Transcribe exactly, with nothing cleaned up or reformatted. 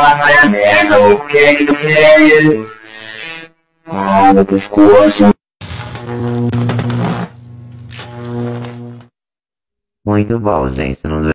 vai a merda, o que é que tu quer? Ah, meu pescoço. Muito bom, gente. Não